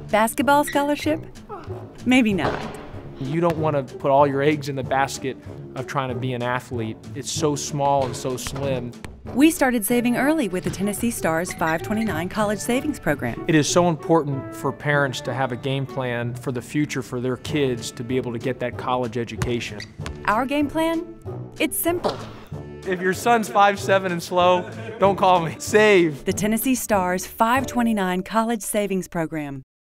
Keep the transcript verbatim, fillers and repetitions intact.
Basketball scholarship? Maybe not. You don't want to put all your eggs in the basket of trying to be an athlete. It's so small and so slim. We started saving early with the TNStars five twenty-nine College Savings program. It is so important for parents to have a game plan for the future for their kids to be able to get that college education. Our game plan? It's simple. If your son's five seven and slow, don't call me. Save. The TNStars five twenty-nine College Savings program.